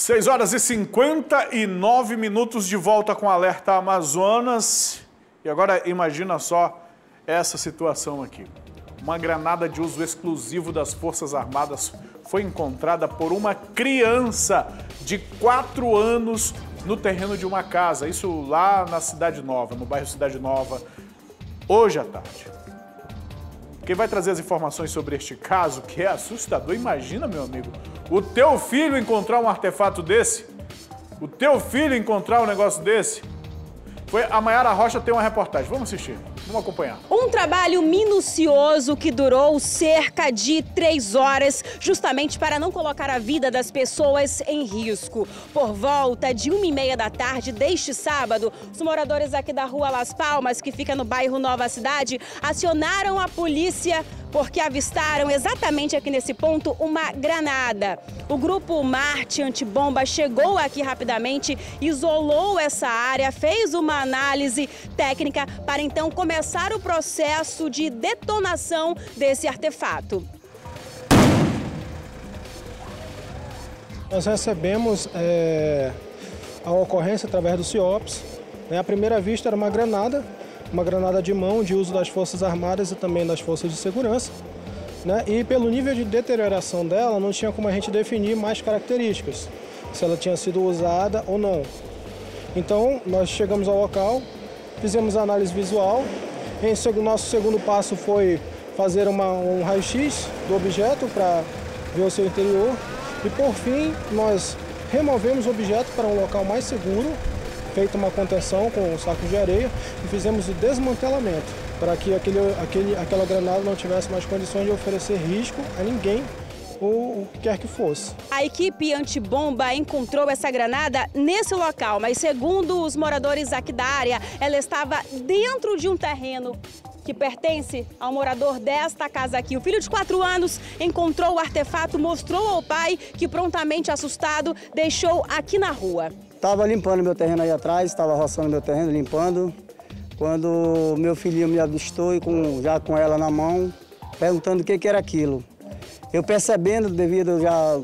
6 horas e 59 minutos de volta com Alerta Amazonas. E agora imagina só essa situação aqui. Uma granada de uso exclusivo das Forças Armadas foi encontrada por uma criança de 4 anos no terreno de uma casa. Isso lá na Cidade Nova, no bairro Cidade Nova, hoje à tarde. Quem vai trazer as informações sobre este caso, que é assustador, imagina, meu amigo, o teu filho encontrar um artefato desse? O teu filho encontrar um negócio desse? A Mayara Rocha tem uma reportagem, vamos assistir, vamos acompanhar. Um trabalho minucioso que durou cerca de 3 horas, justamente para não colocar a vida das pessoas em risco. Por volta de 1h30 da tarde deste sábado, os moradores aqui da rua Las Palmas, que fica no bairro Nova Cidade, acionaram a polícia porque avistaram exatamente aqui nesse ponto uma granada. O grupo Marte Antibomba chegou aqui rapidamente, isolou essa área, fez uma análise técnica para então começar o processo de detonação desse artefato. Nós recebemos a ocorrência através do CIOPS. À primeira vista era uma granada de mão de uso das Forças Armadas e também das Forças de Segurança. E pelo nível de deterioração dela, não tinha como a gente definir mais características, se ela tinha sido usada ou não. Então, nós chegamos ao local, fizemos a análise visual. Nosso segundo passo foi fazer um raio-x do objeto para ver o seu interior. E, por fim, nós removemos o objeto para um local mais seguro, feita uma contenção com sacos de areia e fizemos o desmantelamento para que aquela granada não tivesse mais condições de oferecer risco a ninguém ou o que quer que fosse. A equipe antibomba encontrou essa granada nesse local, mas segundo os moradores aqui da área, ela estava dentro de um terreno que pertence ao morador desta casa aqui. O filho de 4 anos encontrou o artefato, mostrou ao pai, que prontamente assustado deixou aqui na rua. Estava limpando meu terreno aí atrás, estava roçando meu terreno, limpando, quando meu filhinho me avistou, já com ela na mão, perguntando o que era aquilo. Eu percebendo, devido já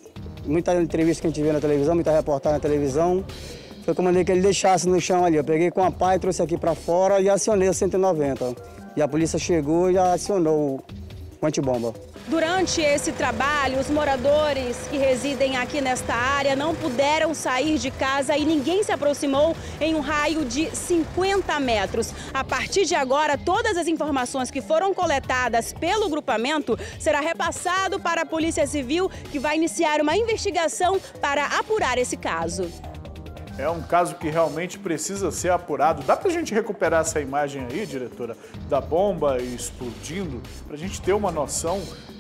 muita entrevista que a gente vê na televisão, muita reportagem na televisão, foi que eu mandei que ele deixasse no chão ali. Eu peguei com a pá e trouxe aqui para fora e acionei o 190. E a polícia chegou e já acionou o antibomba. Durante esse trabalho, os moradores que residem aqui nesta área não puderam sair de casa e ninguém se aproximou em um raio de 50 metros. A partir de agora, todas as informações que foram coletadas pelo grupamento será repassado para a Polícia Civil, que vai iniciar uma investigação para apurar esse caso. É um caso que realmente precisa ser apurado. Dá pra gente recuperar essa imagem aí, diretora, da bomba explodindo, pra gente ter uma noção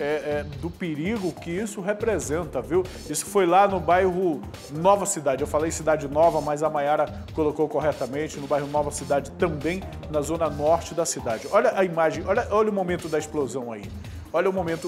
do perigo que isso representa, viu? Isso foi lá no bairro Nova Cidade. Eu falei Cidade Nova, mas a Mayara colocou corretamente, no bairro Nova Cidade, também na zona norte da cidade. Olha a imagem, olha o momento da explosão aí. Olha o momento,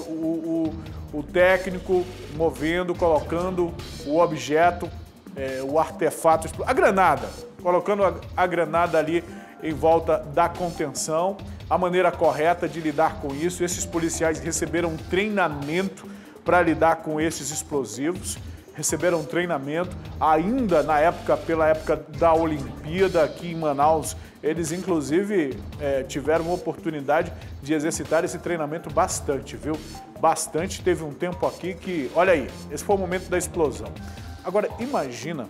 o técnico movendo, colocando o objeto, o artefato, a granada, colocando a granada ali em volta da contenção, a maneira correta de lidar com isso. Esses policiais receberam um treinamento para lidar com esses explosivos, receberam um treinamento ainda pela época da Olimpíada aqui em Manaus. Eles, inclusive, tiveram a oportunidade de exercitar esse treinamento bastante, viu? Bastante. Teve um tempo aqui que, olha aí, esse foi o momento da explosão. Agora, imagina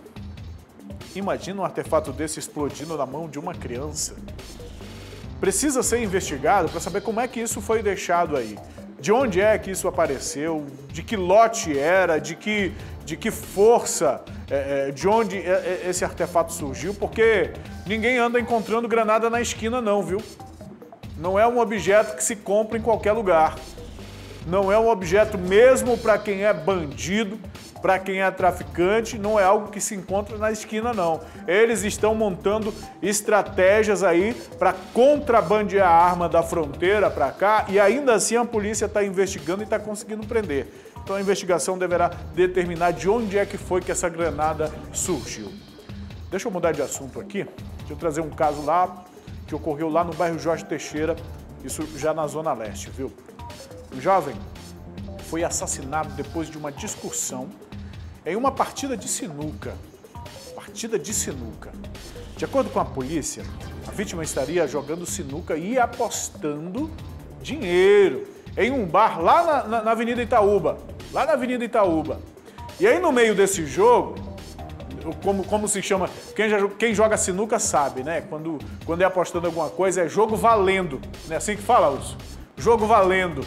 um artefato desse explodindo na mão de uma criança. Precisa ser investigado para saber como é que isso foi deixado aí. De onde é que isso apareceu, de que lote era, de que força, de onde esse artefato surgiu, porque ninguém anda encontrando granada na esquina não, viu? Não é um objeto que se compra em qualquer lugar. Não é um objeto mesmo para quem é bandido, para quem é traficante, não é algo que se encontra na esquina, não. Eles estão montando estratégias aí para contrabandear a arma da fronteira para cá e ainda assim a polícia está investigando e está conseguindo prender. Então a investigação deverá determinar de onde é que foi que essa granada surgiu. Deixa eu mudar de assunto aqui. Deixa eu trazer um caso lá que ocorreu lá no bairro Jorge Teixeira, isso já na Zona Leste, viu? Um jovem foi assassinado depois de uma discussão em uma partida de sinuca. Partida de sinuca. De acordo com a polícia, a vítima estaria jogando sinuca e apostando dinheiro em um bar lá na Avenida Itaúba. Lá na Avenida Itaúba. E aí no meio desse jogo, como se chama, quem joga sinuca sabe, né? Quando é apostando alguma coisa, é jogo valendo. Não é assim que fala, Urso? Jogo valendo.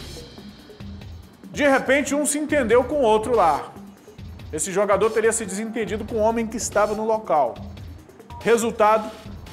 De repente, um se entendeu com o outro lá. Esse jogador teria se desentendido com o homem que estava no local. Resultado,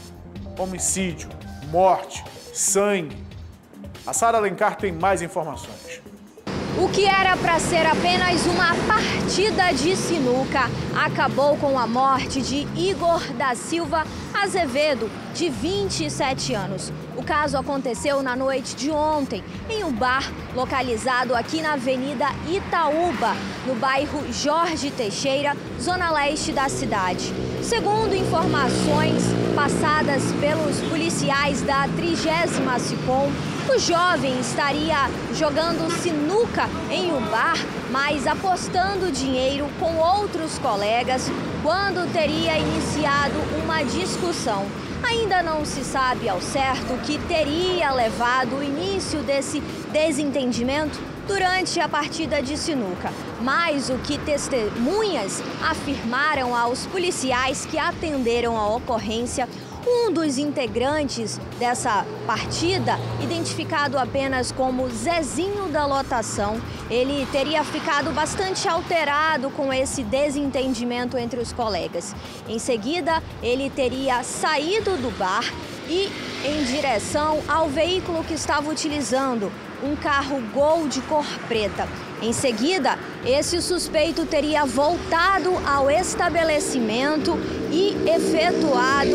homicídio, morte, sangue. A Sara Alencar tem mais informações. O que era para ser apenas uma partida de sinuca acabou com a morte de Igor da Silva Azevedo, de 27 anos. O caso aconteceu na noite de ontem, em um bar localizado aqui na Avenida Itaúba, no bairro Jorge Teixeira, zona leste da cidade. Segundo informações passadas pelos policiais da 30ª SICOM, o jovem estaria jogando sinuca em um bar, mas apostando dinheiro com outros colegas quando teria iniciado uma discussão. Ainda não se sabe ao certo o que teria levado o início desse desentendimento durante a partida de sinuca, mas o que testemunhas afirmaram aos policiais que atenderam a ocorrência. Um dos integrantes dessa partida, identificado apenas como Zezinho da Lotação, ele teria ficado bastante alterado com esse desentendimento entre os colegas. Em seguida, ele teria saído do bar e em direção ao veículo que estava utilizando, um carro Gol de cor preta. Em seguida, esse suspeito teria voltado ao estabelecimento e efetuado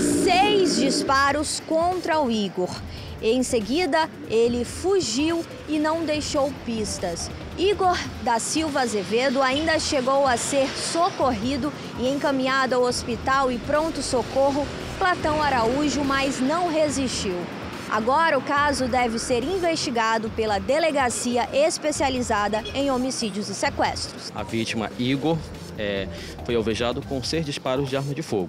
6 disparos contra o Igor. Em seguida, ele fugiu e não deixou pistas. Igor da Silva Azevedo ainda chegou a ser socorrido e encaminhado ao hospital e pronto-socorro Platão Araújo, mas não resistiu. Agora o caso deve ser investigado pela Delegacia Especializada em Homicídios e Sequestros. A vítima, Igor, foi alvejado com 6 disparos de arma de fogo.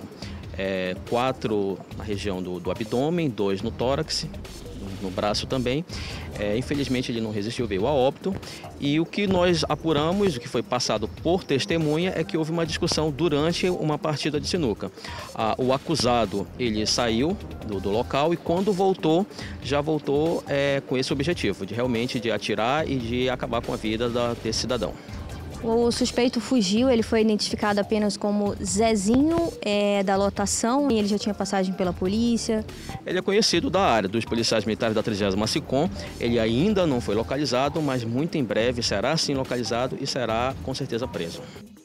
4 na região do abdômen, 2 no tórax, no braço também. Infelizmente ele não resistiu, veio a óbito. E o que nós apuramos, o que foi passado por testemunha, é que houve uma discussão durante uma partida de sinuca. O acusado, ele saiu do local e quando voltou, já voltou com esse objetivo, de atirar e de acabar com a vida desse cidadão. O suspeito fugiu, ele foi identificado apenas como Zezinho da Lotação e ele já tinha passagem pela polícia. Ele é conhecido da área dos policiais militares da 30ª SICOM, ele ainda não foi localizado, mas muito em breve será sim localizado e será com certeza preso.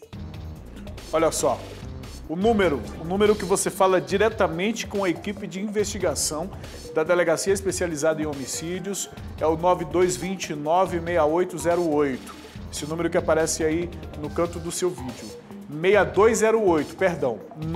Olha só, o número que você fala diretamente com a equipe de investigação da Delegacia Especializada em Homicídios é o 9229-6808. Esse número que aparece aí no canto do seu vídeo. 6208, perdão,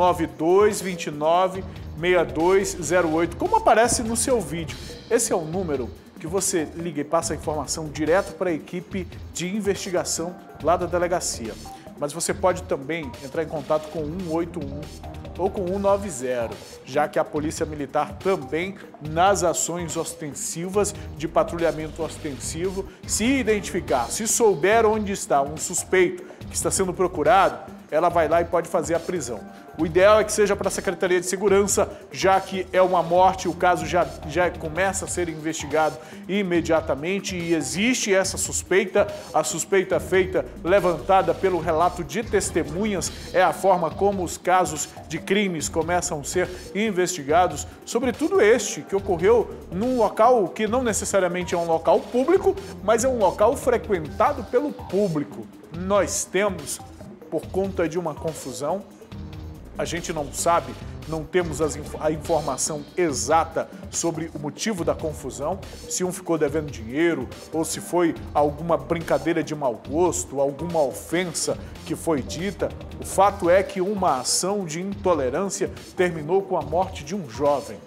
9229-6208, como aparece no seu vídeo. Esse é o número que você liga e passa a informação direto para a equipe de investigação lá da delegacia. Mas você pode também entrar em contato com 181 ou com 190, já que a Polícia Militar também, nas ações ostensivas, de patrulhamento ostensivo, se identificar, se souber onde está um suspeito que está sendo procurado, ela vai lá e pode fazer a prisão. O ideal é que seja para a Secretaria de Segurança, já que é uma morte, o caso já começa a ser investigado imediatamente e existe essa suspeita. A suspeita feita, levantada pelo relato de testemunhas, é a forma como os casos de crimes começam a ser investigados, sobretudo este, que ocorreu num local que não necessariamente é um local público, mas é um local frequentado pelo público. Nós temos, por conta de uma confusão, a gente não sabe, não temos a informação exata sobre o motivo da confusão, se um ficou devendo dinheiro ou se foi alguma brincadeira de mau gosto, alguma ofensa que foi dita. O fato é que uma ação de intolerância terminou com a morte de um jovem.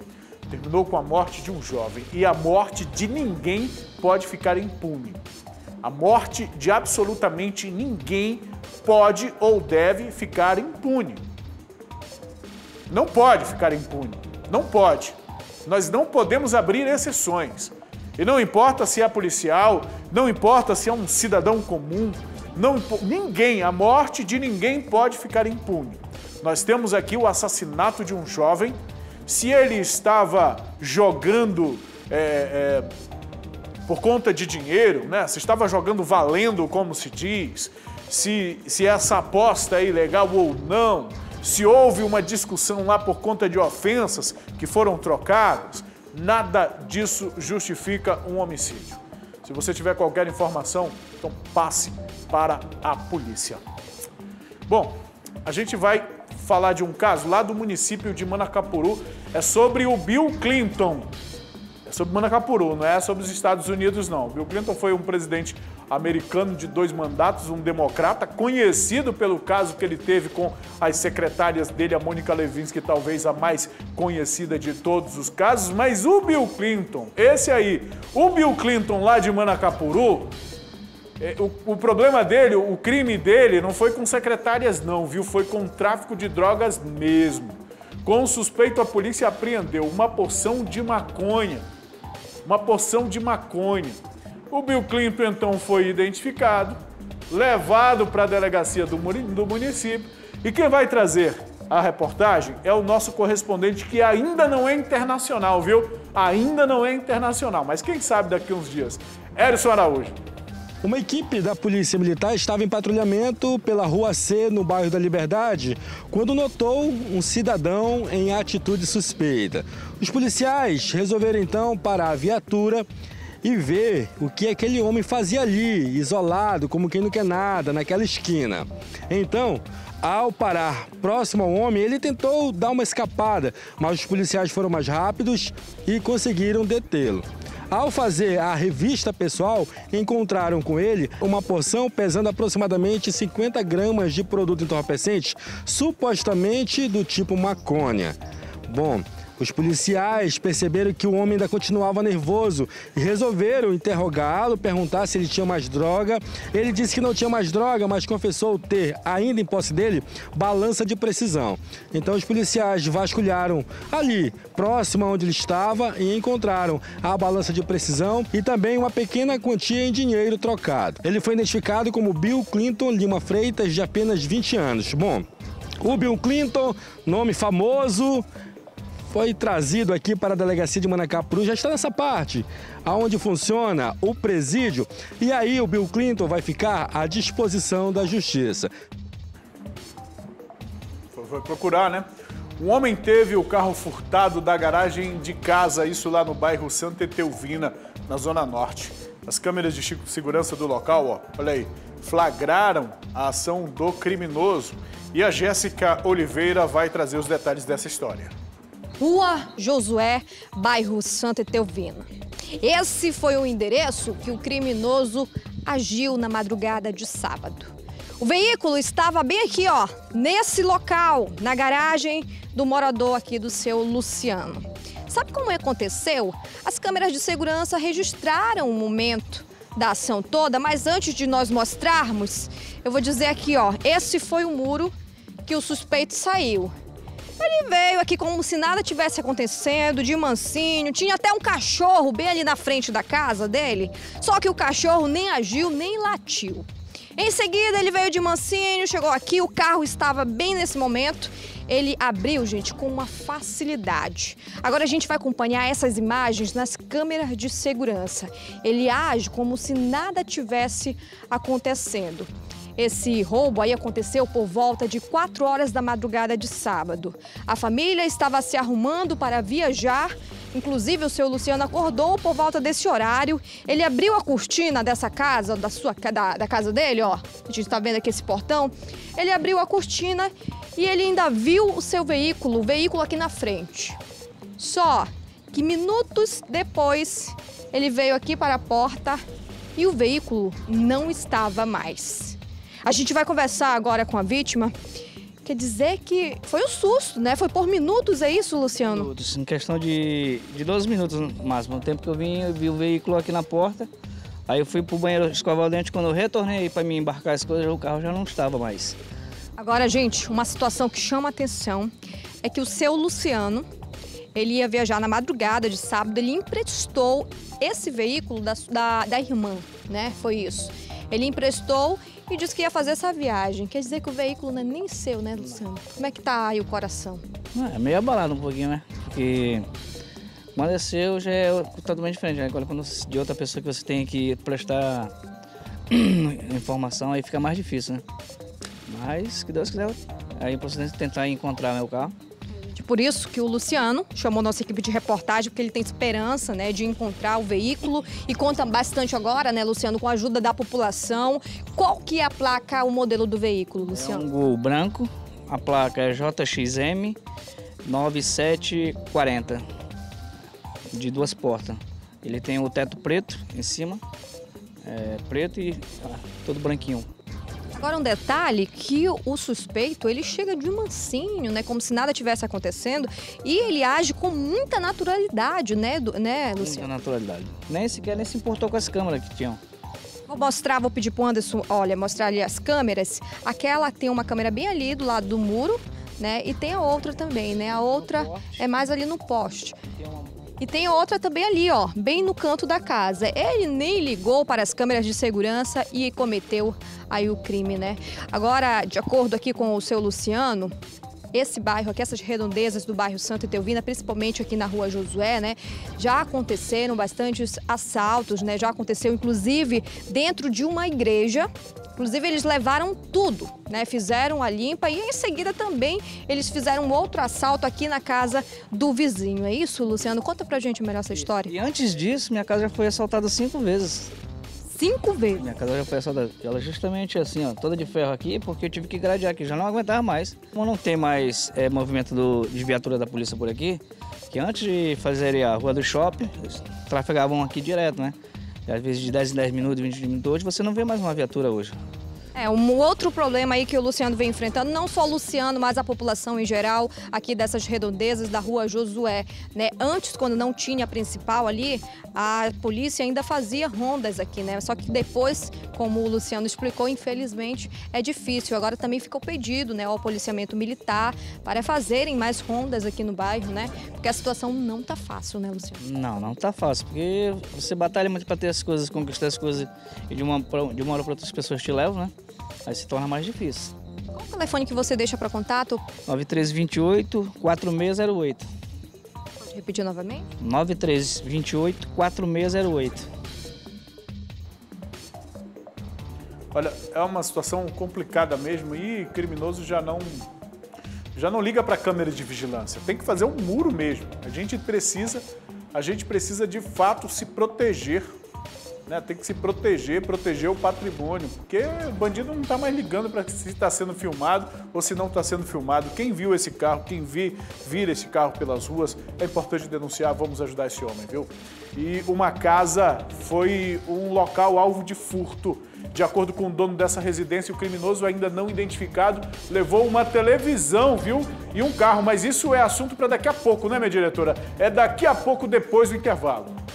E a morte de ninguém pode ficar impune. A morte de absolutamente ninguém pode ou deve ficar impune. Não pode ficar impune. Não pode. Nós não podemos abrir exceções. E não importa se é policial, não importa se é um cidadão comum, ninguém, a morte de ninguém pode ficar impune. Nós temos aqui o assassinato de um jovem. Se ele estava jogando por conta de dinheiro, né? Se estava jogando valendo, como se diz, se essa aposta é ilegal ou não, se houve uma discussão lá por conta de ofensas que foram trocadas, nada disso justifica um homicídio. Se você tiver qualquer informação, então passe para a polícia. Bom, a gente vai falar de um caso lá do município de Manacapuru. É sobre o Bill Clinton. É sobre Manacapuru, não é sobre os Estados Unidos, não. Bill Clinton foi um presidente americano de 2 mandatos, um democrata, conhecido pelo caso que ele teve com as secretárias dele, a Mônica Lewinsky, talvez a mais conhecida de todos os casos. Mas o Bill Clinton, o Bill Clinton lá de Manacapuru, o problema dele, o crime dele não foi com secretárias não, viu? Foi com tráfico de drogas mesmo. Com o suspeito, a polícia apreendeu uma porção de maconha. O Bill Clinton, então, foi identificado, levado para a delegacia do município. E quem vai trazer a reportagem é o nosso correspondente, que ainda não é internacional, viu? Ainda não é internacional, mas quem sabe daqui a uns dias. Erison Araújo. Uma equipe da Polícia Militar estava em patrulhamento pela Rua C, no bairro da Liberdade, quando notou um cidadão em atitude suspeita. Os policiais resolveram então parar a viatura e ver o que aquele homem fazia ali, isolado, como quem não quer nada, naquela esquina. Então, ao parar próximo ao homem, ele tentou dar uma escapada, mas os policiais foram mais rápidos e conseguiram detê-lo. Ao fazer a revista pessoal, encontraram com ele uma porção pesando aproximadamente 50 gramas de produto entorpecente, supostamente do tipo maconha. Bom, os policiais perceberam que o homem ainda continuava nervoso e resolveram interrogá-lo, perguntar se ele tinha mais droga. Ele disse que não tinha mais droga, mas confessou ter ainda em posse dele balança de precisão. Então os policiais vasculharam ali, próximo onde ele estava, e encontraram a balança de precisão e também uma pequena quantia em dinheiro trocado. Ele foi identificado como Bill Clinton Lima Freitas, de apenas 20 anos. Bom, o Bill Clinton, nome famoso, foi trazido aqui para a delegacia de Manacapuru, já está nessa parte, aonde funciona o presídio, e aí o Bill Clinton vai ficar à disposição da justiça. Foi procurar, né? Um homem teve o carro furtado da garagem de casa, isso lá no bairro Santa Etelvina, na Zona Norte. As câmeras de segurança do local, ó, olha aí, flagraram a ação do criminoso. E a Jéssica Oliveira vai trazer os detalhes dessa história. Rua Josué, bairro Santa Etelvina. Esse foi o endereço que o criminoso agiu na madrugada de sábado. O veículo estava bem aqui, ó, nesse local, na garagem do morador aqui do seu Luciano. Sabe como aconteceu? As câmeras de segurança registraram o momento da ação toda, mas antes de nós mostrarmos, eu vou dizer aqui, ó, esse foi o muro que o suspeito saiu. Ele veio aqui como se nada tivesse acontecendo, de mansinho, tinha até um cachorro bem ali na frente da casa dele, só que o cachorro nem agiu, nem latiu. Em seguida, ele veio de mansinho, chegou aqui, o carro estava bem nesse momento, ele abriu, gente, com uma facilidade. Agora a gente vai acompanhar essas imagens nas câmeras de segurança. Ele age como se nada tivesse acontecendo. Esse roubo aí aconteceu por volta de 4 horas da madrugada de sábado. A família estava se arrumando para viajar, inclusive o seu Luciano acordou por volta desse horário. Ele abriu a cortina dessa casa, da casa dele, ó. A gente está vendo aqui esse portão. Ele abriu a cortina e ele ainda viu o seu veículo, o veículo aqui na frente. Só que minutos depois, ele veio aqui para a porta e o veículo não estava mais. A gente vai conversar agora com a vítima. Quer dizer que foi um susto, né? Foi por minutos, é isso, Luciano? Minutos, em questão de 12 minutos no máximo. No tempo que eu vi o veículo aqui na porta, Aí eu fui pro banheiro escovar o dente, quando eu retornei para me embarcar as coisas, o carro já não estava mais. Agora, gente, uma situação que chama a atenção é que o seu Luciano, ele ia viajar na madrugada de sábado, ele emprestou esse veículo da irmã, né? Foi isso. Ele emprestou e disse que ia fazer essa viagem. Quer dizer que o veículo não é nem seu, né, Luciano? Como é que tá aí o coração? É meio abalado um pouquinho, né? Porque quando é seu já é totalmente diferente, né? Agora quando de outra pessoa que você tem que prestar informação, aí fica mais difícil, né? Mas, que Deus quiser, aí eu posso tentar encontrar meu carro. Por isso que o Luciano chamou nossa equipe de reportagem, porque ele tem esperança, né, de encontrar o veículo e conta bastante agora, né, Luciano, com a ajuda da população. Qual que é a placa, o modelo do veículo, Luciano? É um Gol branco, a placa é JXM 9740, de 2 portas. Ele tem o teto preto em cima, preto e todo branquinho. Agora um detalhe, que o suspeito, ele chega de mansinho, né, como se nada tivesse acontecendo, e ele age com muita naturalidade, né, Luciano? Muita naturalidade. Nem sequer se importou com as câmeras que tinham. Vou pedir pro Anderson, olha, mostrar ali as câmeras. Aquela tem uma câmera bem ali do lado do muro, né, e tem a outra também, né, a outra é mais ali no poste. E tem outra também ali, ó, bem no canto da casa. Ele nem ligou para as câmeras de segurança e cometeu aí o crime, né? Agora, de acordo aqui com o seu Luciano, esse bairro aqui, essas redondezas do bairro Santa Etelvina, principalmente aqui na rua Josué, né? Já aconteceram bastantes assaltos, né? Já aconteceu, inclusive, dentro de uma igreja. Inclusive, eles levaram tudo, né? Fizeram a limpa e em seguida também eles fizeram outro assalto aqui na casa do vizinho. É isso, Luciano? Conta pra gente melhor essa história. E antes disso, minha casa já foi assaltada 5 vezes. 5 vezes? Minha casa já foi assaltada. Ela justamente assim, ó, toda de ferro aqui, porque eu tive que gradear aqui, já não aguentava mais. Como não tem mais movimento de viatura da polícia por aqui, que antes de fazer a rua do shopping, eles trafegavam aqui direto, né? E às vezes de 10 em 10 minutos, 20 minutos, hoje você não vê mais uma viatura hoje. Um outro problema aí que o Luciano vem enfrentando, não só o Luciano, mas a população em geral, aqui dessas redondezas da rua Josué, né? Antes, quando não tinha a principal ali, a polícia ainda fazia rondas aqui, né? Só que depois, como o Luciano explicou, infelizmente é difícil. Agora também ficou pedido, né, ao policiamento militar para fazerem mais rondas aqui no bairro, né? Porque a situação não tá fácil, né, Luciano? Não tá fácil, porque você batalha muito para ter as coisas, conquistar as coisas e de uma hora para outras pessoas te levam, né? Aí se torna mais difícil. Qual o telefone que você deixa para contato? 9328-4608. Pode repetir novamente? 9328-4608. Olha, é uma situação complicada mesmo e criminoso já não liga para a câmera de vigilância. Tem que fazer um muro mesmo. A gente precisa de fato se proteger. Né? Tem que se proteger o patrimônio, porque o bandido não está mais ligando para se está sendo filmado ou se não está sendo filmado. Quem viu esse carro, quem vira esse carro pelas ruas, é importante denunciar, vamos ajudar esse homem, viu? E uma casa foi um local alvo de furto. De acordo com o dono dessa residência, o criminoso ainda não identificado levou uma televisão, viu? E um carro, mas isso é assunto para daqui a pouco, né, minha diretora? É daqui a pouco, depois do intervalo.